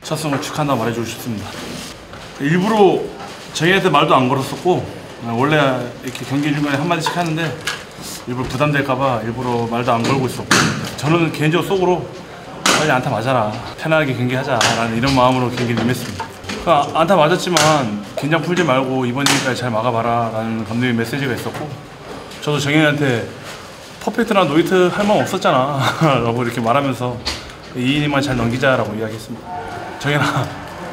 첫 승을 축하한다고 말해주고 싶습니다. 일부러 저희한테 말도 안 걸었었고 원래 이렇게 경기 중간에 한마디씩 하는데 일부러 부담될까봐 일부러 말도 안 걸고 있었고 저는 개인적으로 속으로 빨리 안타 맞아라, 편하게 경기하자라는 이런 마음으로 경기를 임했습니다. 안타 맞았지만 긴장 풀지 말고 이번 이닝까지 잘 막아봐라 라는 감독의 메시지가 있었고 저도 정현이한테 퍼펙트나 노히트 할 마음 없었잖아 라고 이렇게 말하면서 이 이닝만 잘 넘기자라고 이야기했습니다. 정현아,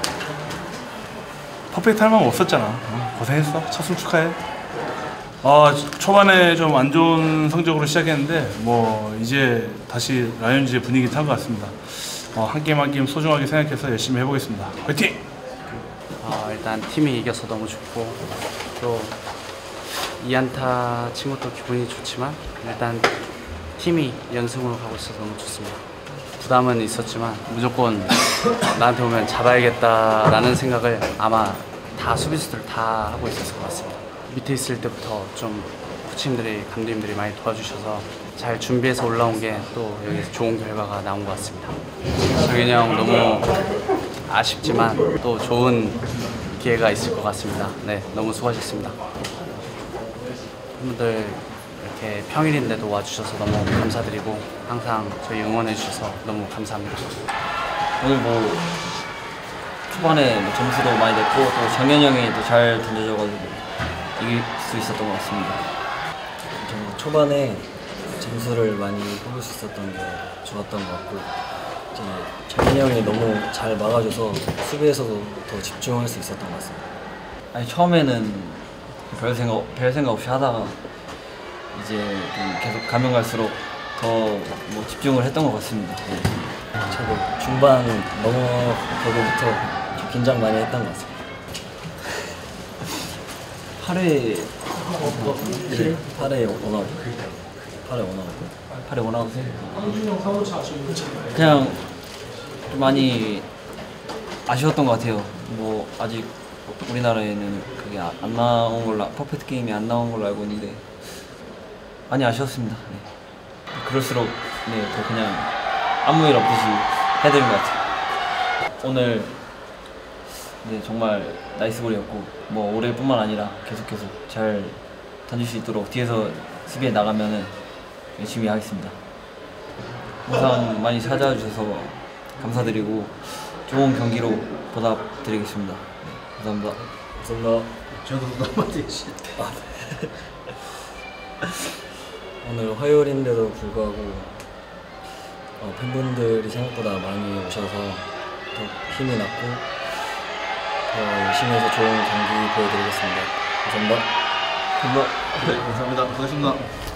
퍼펙트 할 마음 없었잖아. 고생했어. 첫 승 축하해. 초반에 좀 안 좋은 성적으로 시작했는데 뭐 이제 다시 라이온즈의 분위기 탄 것 같습니다. 한 게임 한 게임 소중하게 생각해서 열심히 해보겠습니다. 화이팅! 일단 팀이 이겨서 너무 좋고 또 2안타 친 것도 기분이 좋지만 일단 팀이 연승으로 가고 있어서 너무 좋습니다. 부담은 있었지만 무조건 나한테 오면 잡아야겠다라는 생각을 아마 다 수비수들 다 하고 있었을 것 같습니다. 밑에 있을 때부터 좀 코치님들이, 감독님들이 많이 도와주셔서 잘 준비해서 올라온 게 또 여기서 좋은 결과가 나온 것 같습니다. 정현이 형 너무 아쉽지만 또 좋은 기회가 있을 것 같습니다. 네, 너무 수고하셨습니다. 팬분들 이렇게 평일인데도 와주셔서 너무 감사드리고 항상 저희 응원해 주셔서 너무 감사합니다. 오늘 뭐 초반에 뭐 점수도 많이 냈고 또 정현이 형이 또 잘 던져줘가지고 이길 수 있었던 것 같습니다. 초반에 점수를 많이 뽑을 수 있었던 게 좋았던 것 같고 이제 정현이 형이 너무 잘 막아줘서 수비에서도 더 집중할 수 있었던 것 같습니다. 아니 처음에는 별 생각 없이 하다가 이제 좀 계속 가면 갈수록 더 뭐 집중을 했던 것 같습니다. 네. 저도 중반 넘어가고부터 좀 긴장 많이 했던 것 같습니다. 8회 원아웃. 8회 원아웃. 그냥 좀 많이 아쉬웠던 것 같아요. 뭐 아직 우리나라에는 그게 안 나온 걸로, 퍼펙트 게임이 안 나온 걸로 알고 있는데 많이 아쉬웠습니다. 네. 그럴수록 더 그냥 아무 일 없듯이 해야 되는 것 같아요. 오늘 정말 나이스볼이었고 뭐 올해뿐만 아니라 계속 잘 던질 수 있도록 뒤에서 수비에 나가면은 열심히 하겠습니다. 항상 많이 찾아와 주셔서 감사드리고 좋은 경기로 보답드리겠습니다. 네, 감사합니다. 감사합니다. 저도 한마디 해주세요. 오늘 화요일인데도 불구하고 팬분들이 생각보다 많이 오셔서 더 힘이 났고 더 열심히 해서 좋은 경기 보여드리겠습니다. 감사합니다. 감사합니다. 고맙습니다.